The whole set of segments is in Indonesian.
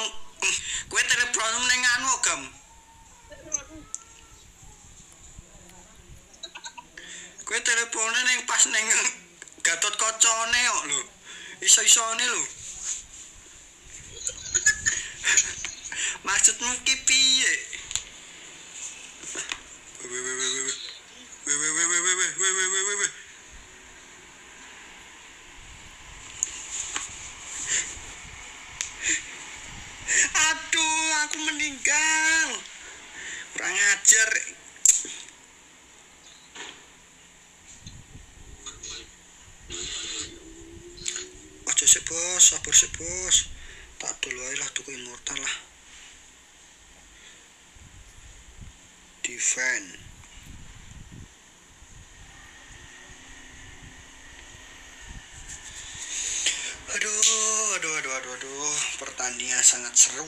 Kowe telepon ning anu Gam. Kowe telepone ning pas ning Gatot Kocone kok lho. Iso-isone lho. Maksudmu ki piye? Aduh, aku meninggal. Kurang ajar. Ojo sih bos, sabar sih bos. Tak dulu aja lah tuku immortal lah. Defend. Aduh. Pertandingan sangat seru.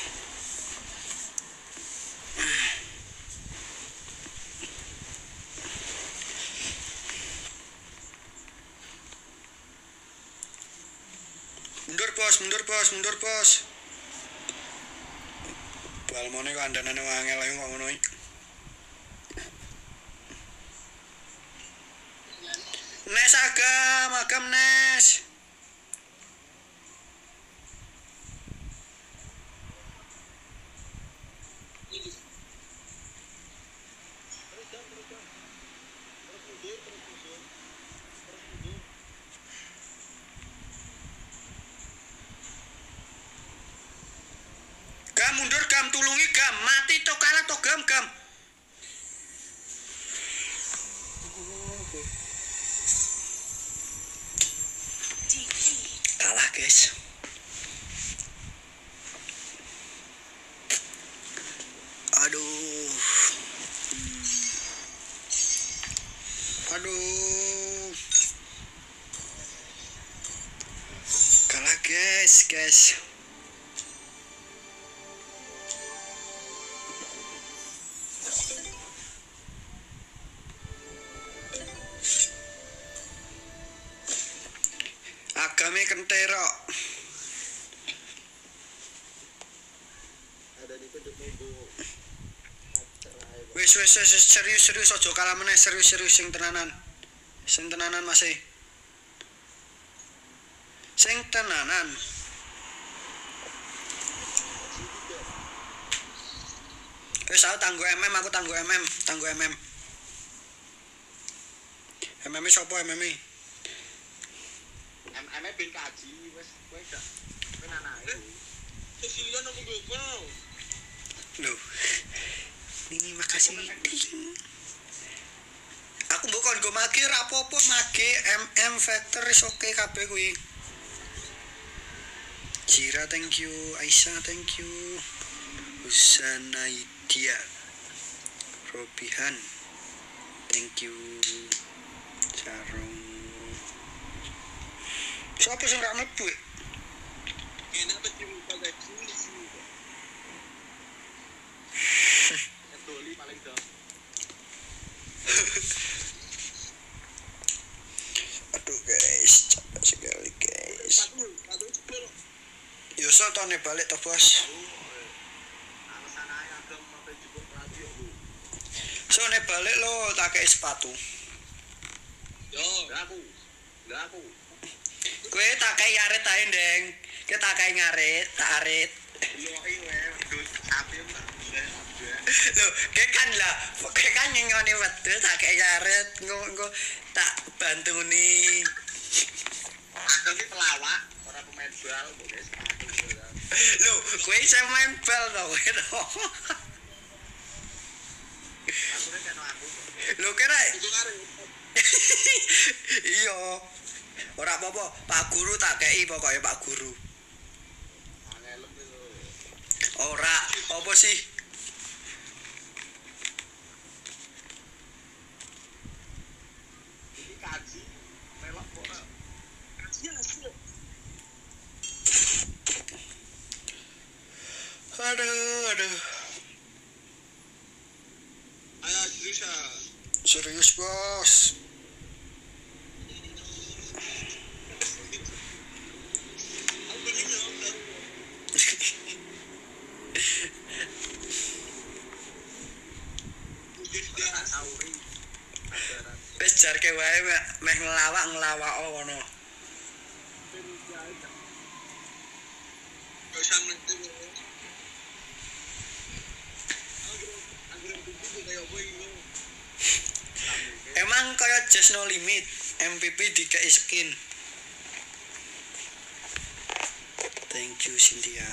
Mundur bos. Balmone kok andanane wangel ae kok ngono iki. Nes agam Nes. Gam mundur Gam, tulungi Gam, mati to kalah to Gam. Kalah guys. Aduh. Kalah guys. Agame kentero. Ada di pojok minggu. Wis serius aja kalah meneh, serius sing tenanan. Sing tenanan masih. Sing tenanan. Wis aku tanggo MM. MM sapa MM? MM ben kaji wis kowe gak penanae. Sesilian aku gogo. Loh. Ini makasih. Aku mbok kon go mage ra apa-apa mage MM Factor is oke kabeh kuwi. Jira thank you, Aisyah thank you. Husanaidia. Robihan. Thank you. Sarung. Siapa sing ra mlebu? Enak betul pada tulis ini. Toli paling dong. Aduh guys, capek sekali guys. Yo sotone balik to bos. Sone balik lo tak kei sepatu. Yo, aku. Kowe tak kei arit ae ndeng. Ki tak kei ngarit, tak arit. Yo iki sapi mbak. Lho, kayak kan nyengoni wedhus tak kei arit, engko tak bantuni. Aku ki pelawak, ora pemain bal, guys. Lho, kowe iso main bal to kowe to. Aku nek aku. Lho kira. Itu kare. Iya. Ora apa-apa, Pak Guru tak kei pokoke Pak Guru. Angelem itu. Ora, apa sih? Iki kaji melok kok. Kaji asu. Aduh. Ayo serius. Serius, Bos. Aku pengen dijarke wae meh ngelawak ngono. Gak usah mentir. Anggur pipi kayak apa iki? Emang kaya Just No Limit, MPP dikei skin. Thank you Cynthia.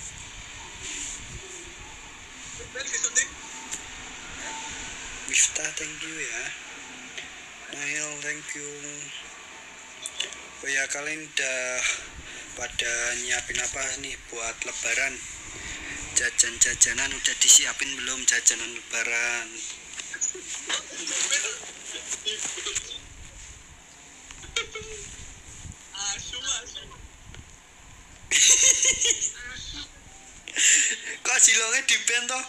Wifta thank you ya. Nail thank you. Oh ya, kalian udah pada nyiapin apa nih buat lebaran? Jajan-jajanan udah disiapin belum jajanan lebaran? Kok silonge diben toh?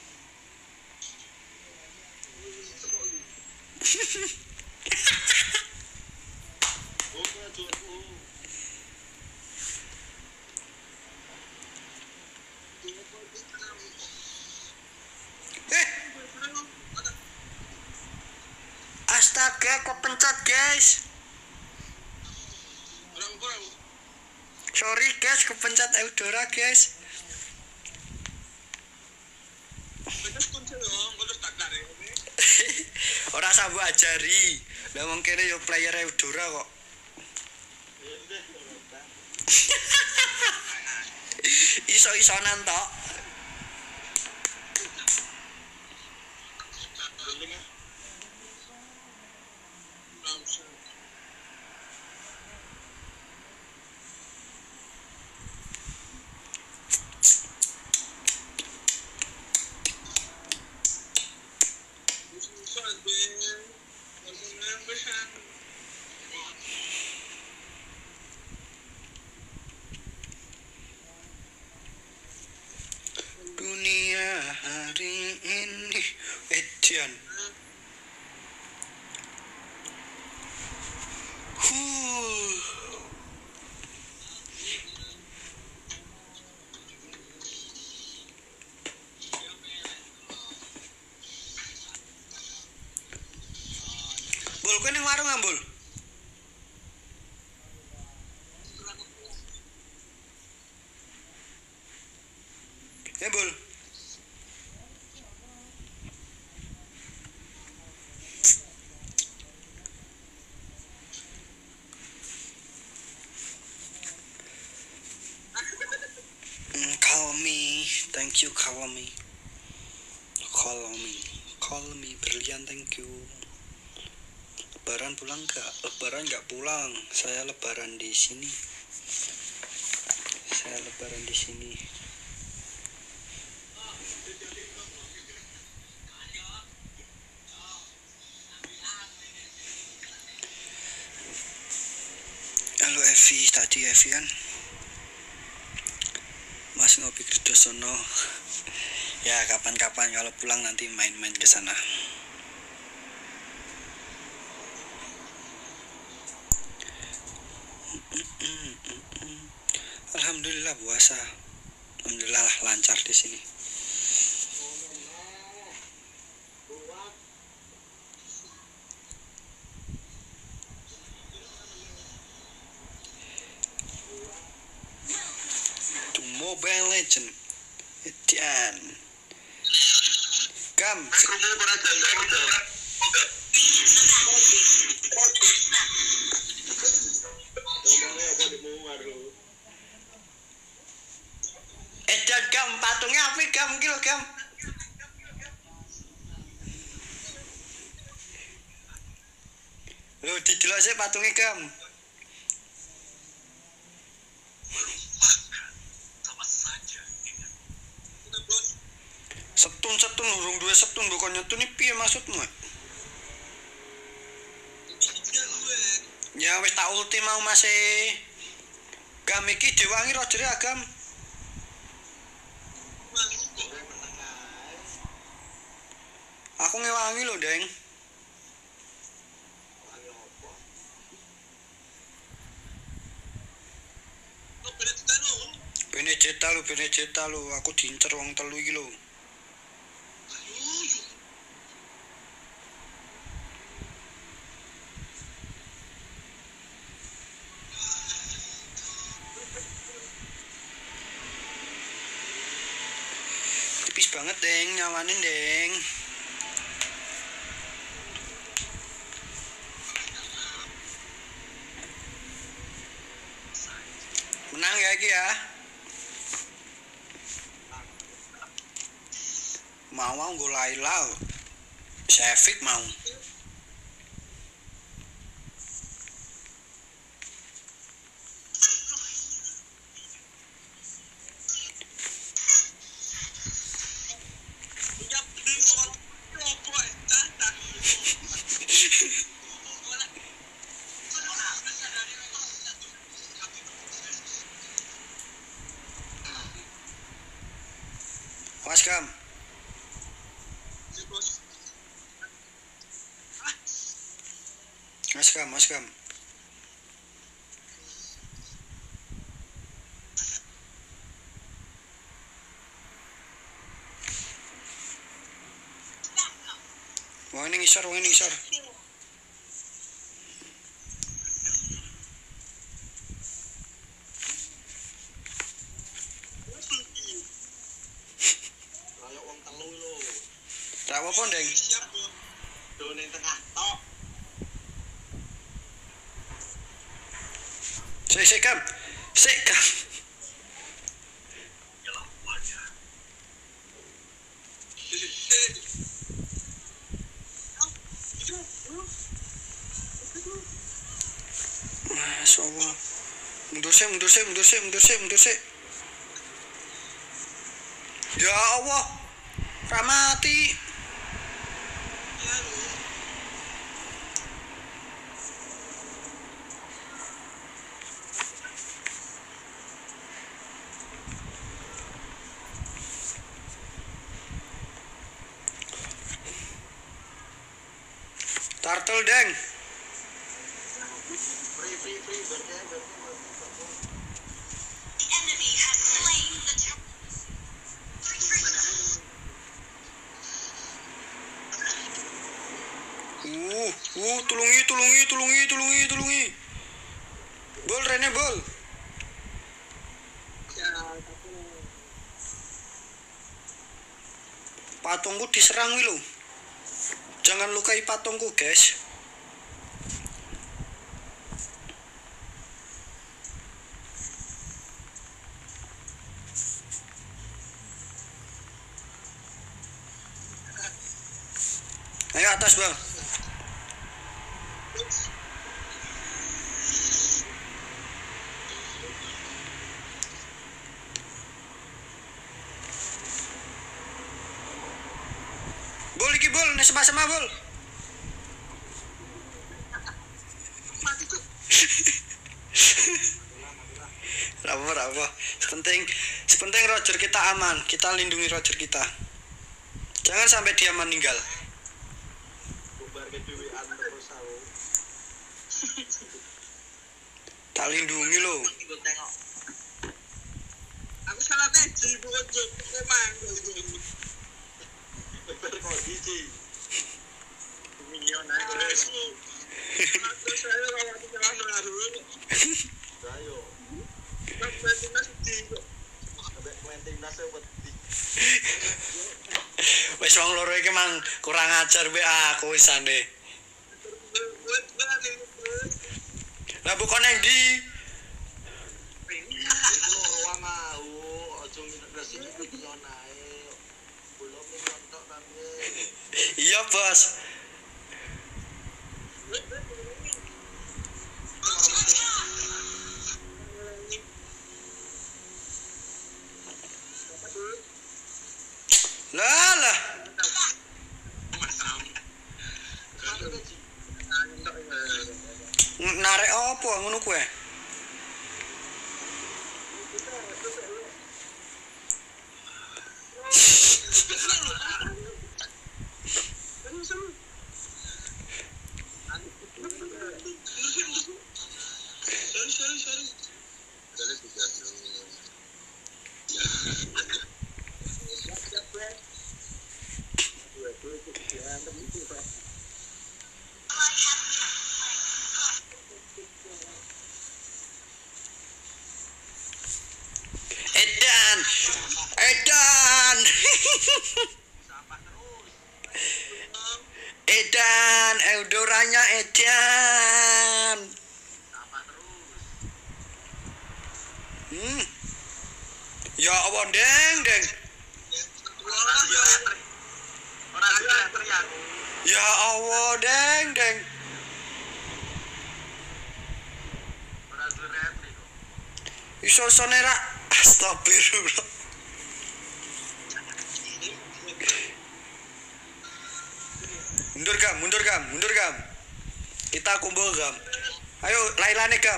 Astaga, kok pencet guys? Sorry guys, kepencet Eudora guys. Ora sambo ajari. Lah wong kene yo player Eudora kok. Iso-isonan tok. Dunia hari ini edian. Bol, kowe ning warung ambul. Ya, Bol. Call me, thank you, call me. Call me, Berlian, thank you. Lebaran pulang nggak? Lebaran nggak pulang. Saya lebaran di sini. Halo Evi, tadi Evi kan? Mas ngopi Kridosono. Ya kapan-kapan kalau pulang nanti main-main ke sana. Alhamdulillah puasa. Alhamdulillah lancar di sini. To Mobile Legend. Edian. Gam. Edian Gam, patungnya apa Gam kilo Gam? Lo didelok sih patungnya Gam. Setun urung duwe setun kok nyetun iki piye maksudmu? Ya wis tak ulti mau Mas e. Gam iki diwangi rojere Agam. Aku ngewangi lho, Deng. Benedetta lu, aku diincer wong telu iki lho. tipis banget, Deng. Nyawanin, Deng. Menang ya iki ya. Mau nggo Laila. Sevik mau. Mas Kam. Mas Kam. Wong ini ngisor. Tak apa-apa, Deng. Siap, Bu. Done tengah tok. Sik Kam. Mas Allah. Mundur sik. Ya Allah. Ramati. Turtle, Deng. Free. The enemy has slain the Tulungi. Bol Rene bol. Patungku diserang wi lo. Jangan lukai patungku, guys. Ayo atas, Bang. Bol iki bol, nek sama-sama bol. Apa. Sepenting Roger kita aman. Kita lindungi Roger kita. Jangan sampai dia meninggal. Bubar ke dewean terus aku. Tak lindungi lo. Aku salah teji bojo emang. Bener kok iki. Milion aku. Aku saya kalau jalan baru. Ayo. Wes wong loro iki mang kurang ajar be aku wisane. Lah bukan nang ndi? Loro mau aja ngresi milion ae. Belum nonton tapi. Iya, Bos. Lah. Narek apa ngono kuwe? Sapa terus. Edan, Eudoranya Edan. Sapa terus. Ya Allah, deng. Orang teriak. Ya Allah, deng. Orang teriak kok. Iso sonera. Astagfirullah. Mundur gam. Kita kumpul gam. Ayo, lailane gam.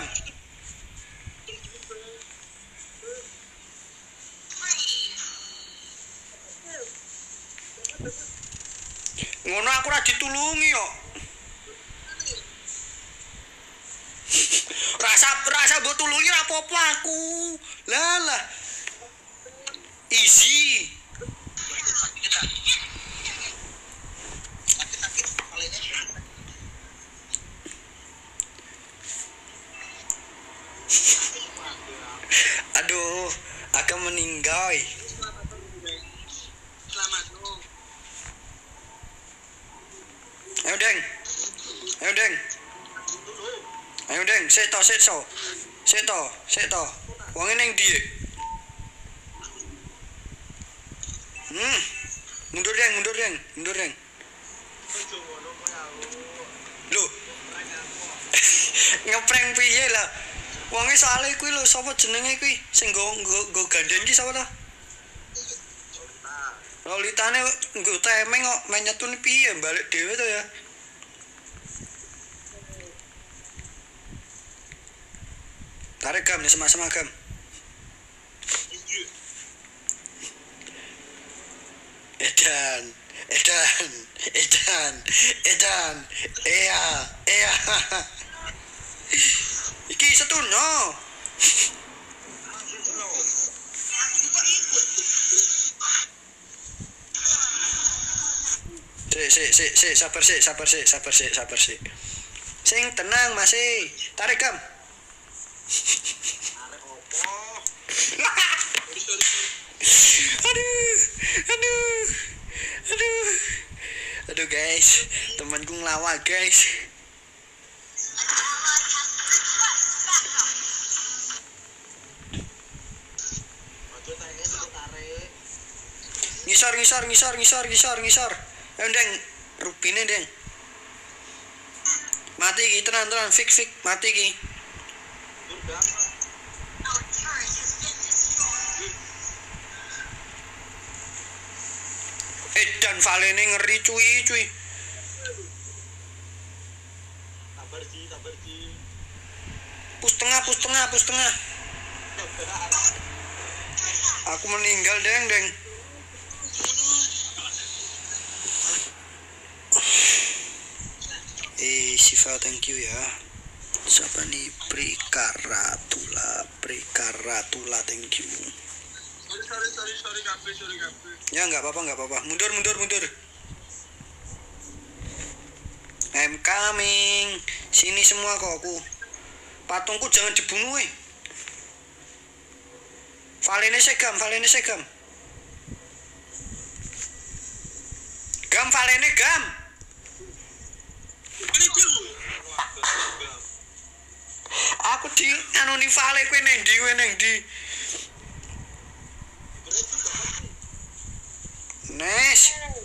Ngono aku ora ditulungi kok. Rasa mbok tulungi ora apa-apa aku. Lah. Easy. Aduh, akan meninggal. Selamat dong. Ayo deng, seto. Wong ning ndi? Mundur deng. Lho. Ngeprank piye lah? Wonge soalé kuwi lho, sapa jenenge kuwi? Sing nggo gandeng iki sapa ta? Lolitane nggo temeng kok menyetun piye balik dhewe to ya. Tarik gam nih sama-sama gam. Edan. Iya. Iki setun no. Sabar sih. Sing tenang masih. Tarik gam. Arek opo? Aduh guys, temanku ngelawak guys. Ngisor. Ayo deng, rupine deng. Mati ki, tenang, fix, mati ki. Our turret has been destroyed. Dan valene ngeri cuy. Sabar ji. Pus tengah. Aku meninggal deng. Siva thank you ya. Siapa nih? Prikaratula thank you. Sorry kabeh. Ya nggak apa-apa. Mundur. I'm coming. Sini semua kok aku. Patungku jangan dibunuh. Valene segam. Gam valene gam. Aku di anu ni vale kowe neng ndi. Nes.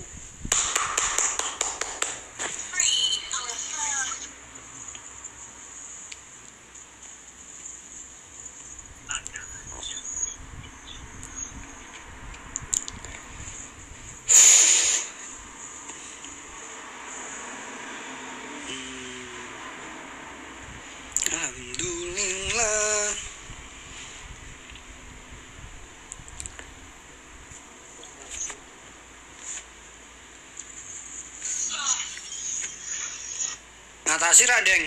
Free our flag. Alhamdulillah. Atasi Radeng.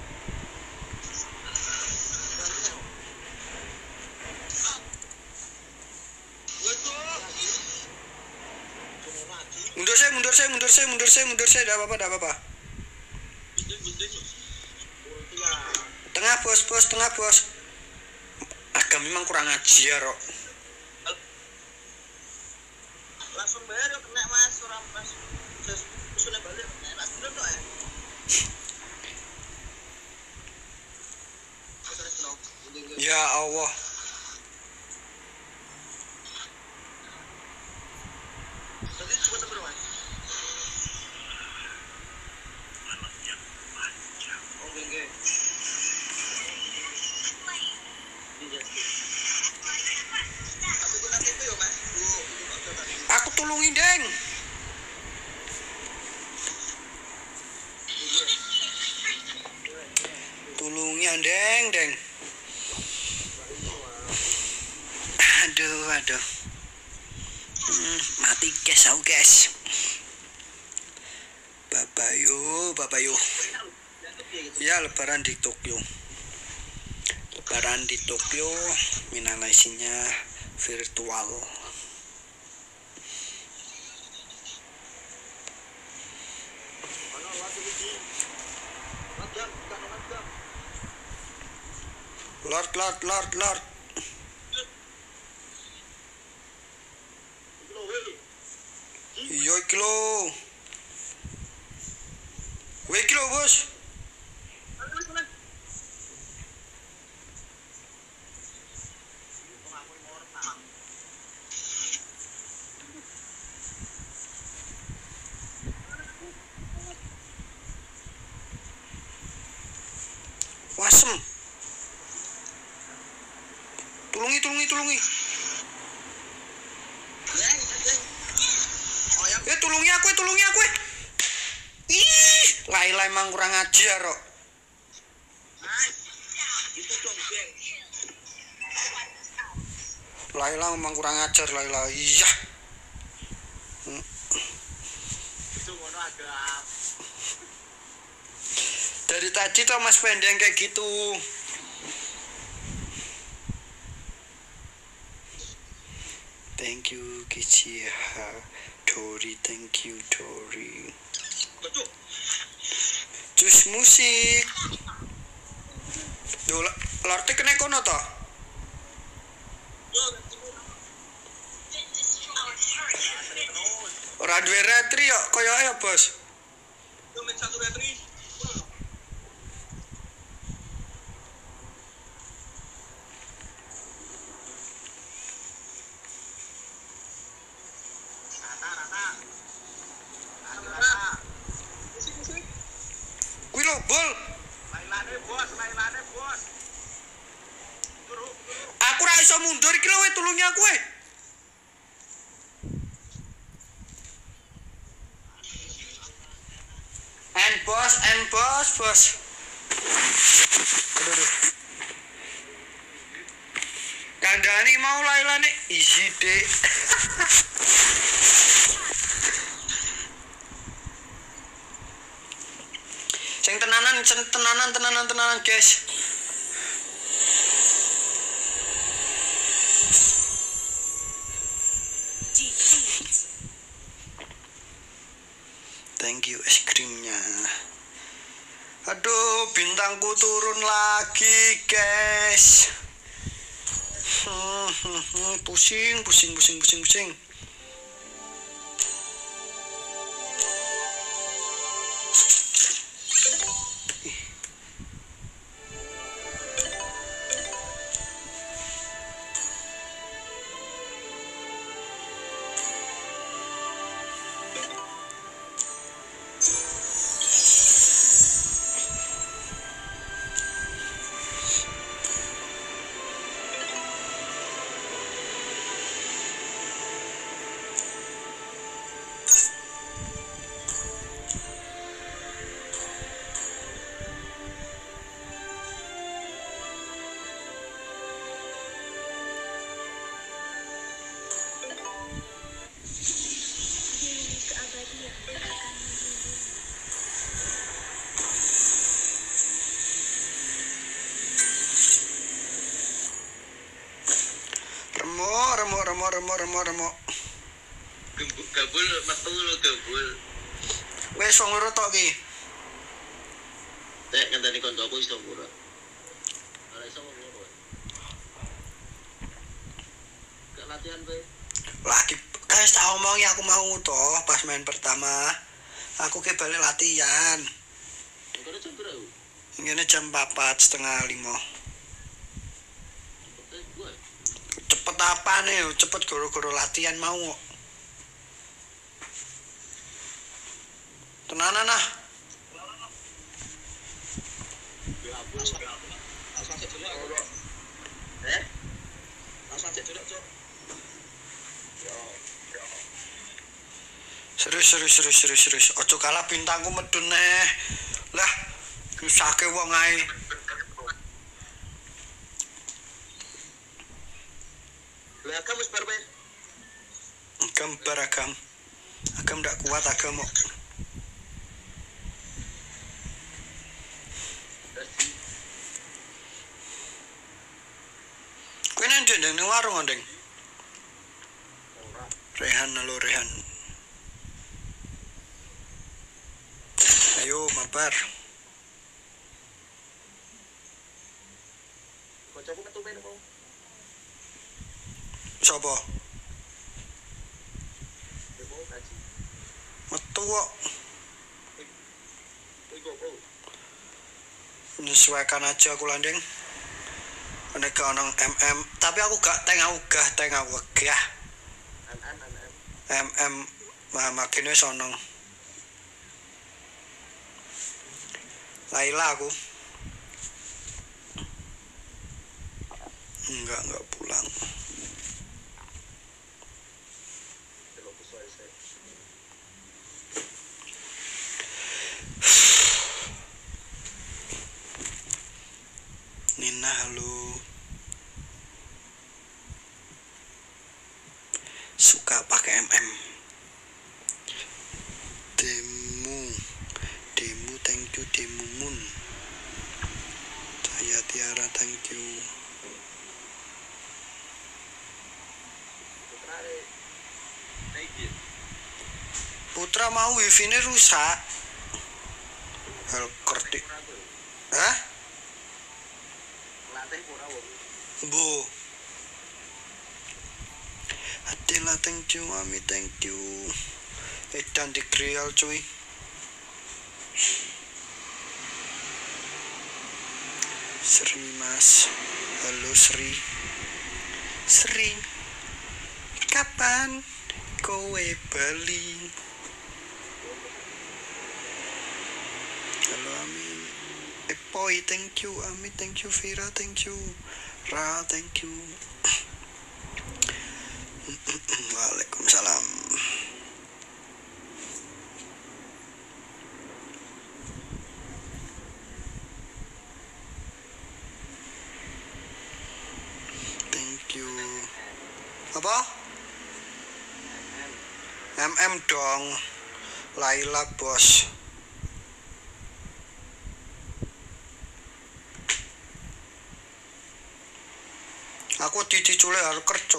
Mundur saya, enggak apa-apa. Tengah bos. Agak memang kurang ajar kok. langsung bayar yo kena Mas, ora pas. Terus usune balik enak dulu tok ya. Terus no. Ya Allah. Tadi coba terus Mas. Oh, geng. Aku kena itu yo Mas. Aku tulungi, Deng. Tulungi, Deng. Aduh. Mati guys, aku guys. Bapak yo. Ya, lebaran di Tokyo. Minalaisinya virtual. Lord. Yo kilo. Wait kilo, bos. Wasem. Tulungi. Tulungi aku. Ih, Laila emang kurang ajar kok. Itu dong, geng. Laila emang kurang ajar, Laila. Iya. Itu ngono agak. Dari tadi tuh Mas Pendeng kayak gitu. Thank you Kichiha Dori, thank you Dori. Jus musik. Duh, Lorde kena kono to? Ora duwe retri kok koyoke ya, Bos. Yo men satu retri. Kuwi lho, Bol. Lailane bos. Turu. Aku ra iso mundur iki lho, tulungi aku we. And boss. Aduh. Kandhani mau Lailane isi, Dik. Sing tenanan, guys. Thank you es krimnya. Aduh, bintangku turun lagi, guys. Pusing. Remuk. Gabul metu lho gabul. Wes wong loro tok iki. Tek ngenteni kancaku iso ora. Ora iso wong loro. Gak latihan kowe. Lagi tak omongi aku mau toh pas main pertama. Aku ke balik latihan. Engko jam berapa? Ini jam 4:30. Gue. Cepet apa nih? Cepet goro-goro latihan mau kok. Tenanan ah. Langsung aja dulu aku. Langsung aja dulu, Cok. Serius. Ojo kalah bintangku medun neh. Lah, nyusake wong ae. Lah kamu wis bar wae. Agam. Agam ndak kuat agam kok. Kowe nang ndek warung ndeng. Rehan. Ayo mabar. Kocokku metu men kok. Sopo? Demo kaji. Metu kok. Iku opo? Menyesuaikan aja aku landing. Nek ono MM, tapi aku gak teng aku gah. MM makin wis ono. Laila aku. Enggak pulang. Nina halo. Suka pakai MM. Demu thank you Demu Moon. Saya Tiara thank you. Putra mau wifi-ne rusak. Hal kerti. Hah? Bu. Adela thank you, Mami thank you. Edan di grial cuy. Sri Mas. Halo Sri. Kapan kowe bali? Halo Amin. Poi thank you, Ami thank you, Vira thank you, Ra thank you. Waalaikumsalam. Thank you. Apa? MM dong. Laila bos. Aku dicule arep kerja.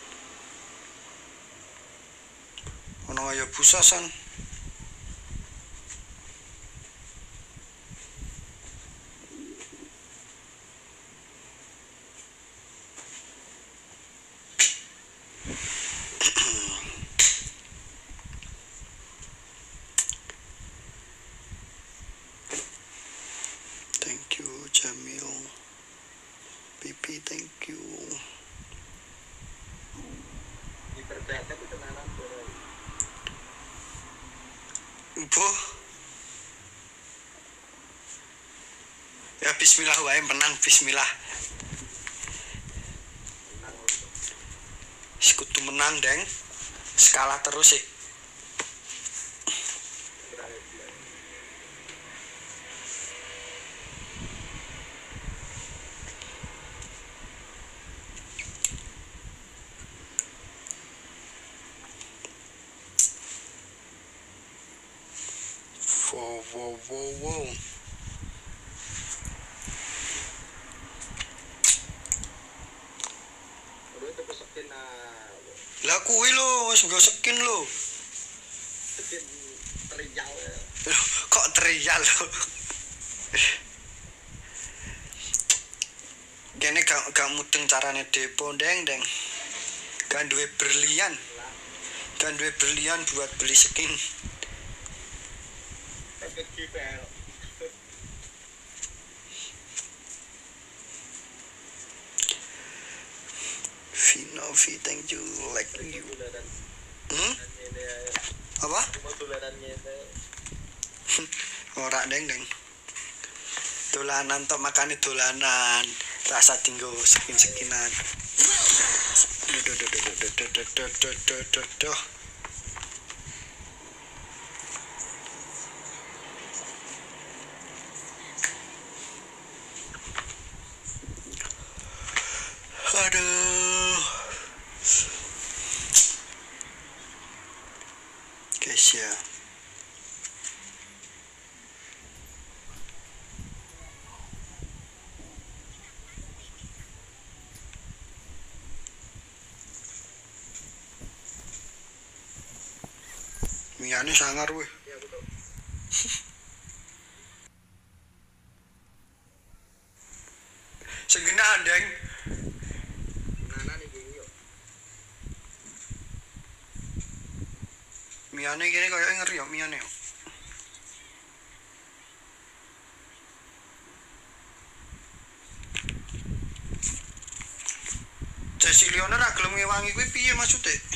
Ono ya busasan. Thank you Jamil. Pipi thank you. Bu. Ya bismillah wae menang bismillah. Sekutu menang deng. Skala terus sih. Wow. Lah kuwi lho wis nggo skin lho. Kok trial lho. Kene gak mudeng carane depo ndeng. Gak duwe berlian. Kan duwe berlian buat beli skin. Efek GPL. Vinovi, thank you, like you. Apa? Ora deng. Dolanan tok makane dolanan. Rasa tinggo skin-skinan. Duh. Aduh. Guys ya. Miane sangar weh. Ya betul. Segena andeng. Nana nih gini yuk. Miane gini kayak ngeri ya miane. Cecilione ra gelem ngewangi kuwi piye maksude?